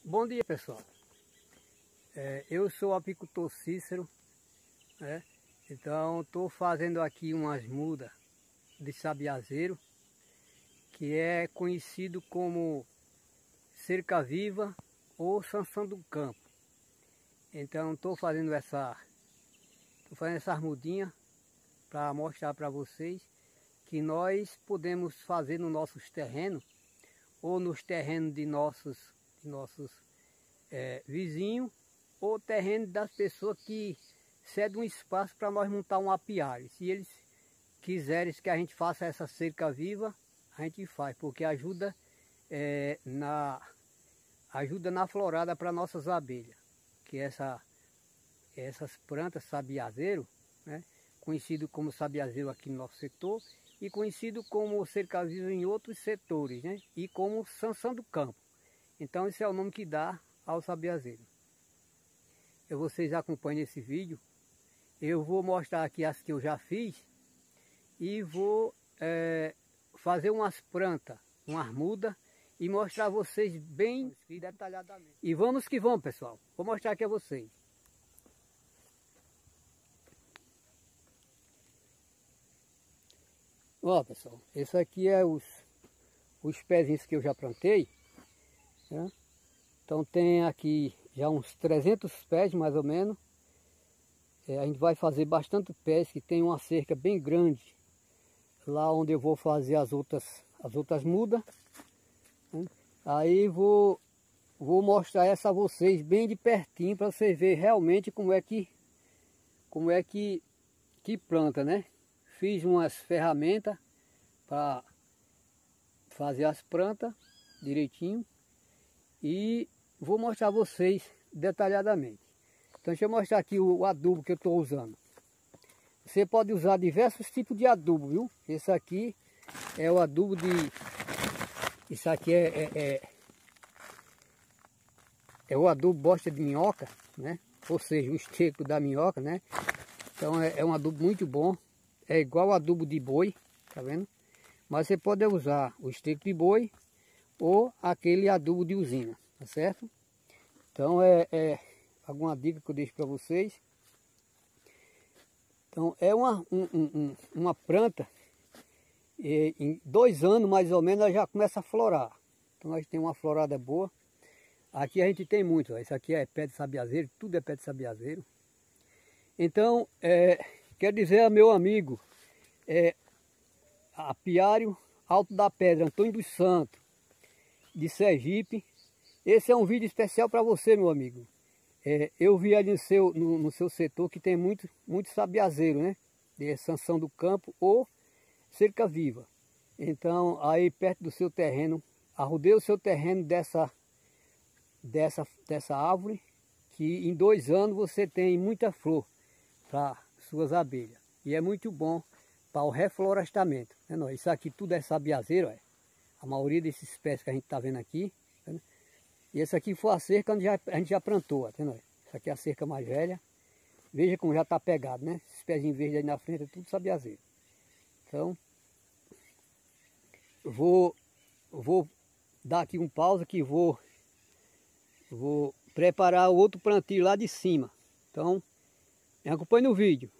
Bom dia, pessoal. Eu sou o apicultor Cícero, né? Então estou fazendo aqui umas mudas de sabiazeiro, que é conhecido como cerca-viva ou sanção do campo. Então estou fazendo essas mudinhas para mostrar para vocês que nós podemos fazer nos nossos terrenos ou nos terrenos de nossos vizinhos, ou terreno das pessoas que cedem um espaço para nós montar um apiário. Se eles quiserem que a gente faça essa cerca viva, a gente faz, porque ajuda na florada para nossas abelhas, que essas plantas sabiazeiro, né, conhecido como sabiazeiro aqui no nosso setor e conhecido como cerca-viva em outros setores, né, e como sanção do campo. Então esse é o nome que dá ao sabiazeiro. Vocês acompanhem esse vídeo. Eu vou mostrar aqui as que eu já fiz e vou fazer umas plantas, umas mudas e mostrar a vocês bem detalhadamente. E vamos que vamos, pessoal. Vou mostrar aqui a vocês. Ó, pessoal, esse aqui é os pezinhos que eu já plantei, né? Então tem aqui já uns 300 pés mais ou menos. A gente vai fazer bastante pés, que tem uma cerca bem grande lá onde eu vou fazer as outras mudas, né? Aí vou mostrar essa a vocês bem de pertinho para vocês verem realmente como é que planta, né? Fiz umas ferramentas para fazer as plantas direitinho e vou mostrar a vocês detalhadamente. Então deixa eu mostrar aqui o adubo que eu estou usando. Você pode usar diversos tipos de adubo, viu? Esse aqui é o adubo de... Isso aqui é o adubo bosta de minhoca, né? Ou seja, o esterco da minhoca, né? Então é um adubo muito bom. É igual o adubo de boi, tá vendo? Mas você pode usar o esterco de boi ou aquele adubo de usina, tá certo? Então alguma dica que eu deixo para vocês. Então é uma planta, em 2 anos mais ou menos ela já começa a florar. Então nós temos uma florada boa. Aqui a gente tem muito, ó. Isso aqui é pé de sabiazeiro, tudo é pé de sabiazeiro. Então, quer dizer, meu amigo, apiário Alto da Pedra, Antônio dos Santos, de Sergipe. Esse é um vídeo especial para você, meu amigo. Eu vi ali no seu setor que tem muito sabiazeiro, né? De sanção do campo ou cerca viva. Então, aí perto do seu terreno, arrodeie o seu terreno dessa árvore, que em 2 anos você tem muita flor para suas abelhas. E é muito bom para o reflorestamento. Né? Isso aqui tudo é sabiazeiro, ó. A maioria desses pés que a gente está vendo aqui. Né? E esse aqui foi a cerca onde a gente já plantou. Ó, tá vendo? Isso aqui é a cerca mais velha. Veja como já está pegado, né? Esses pezinhos verdes aí na frente é tudo sabiazeiro. Então, vou dar aqui um pausa que vou preparar o outro plantio lá de cima. Então, me acompanhe no vídeo.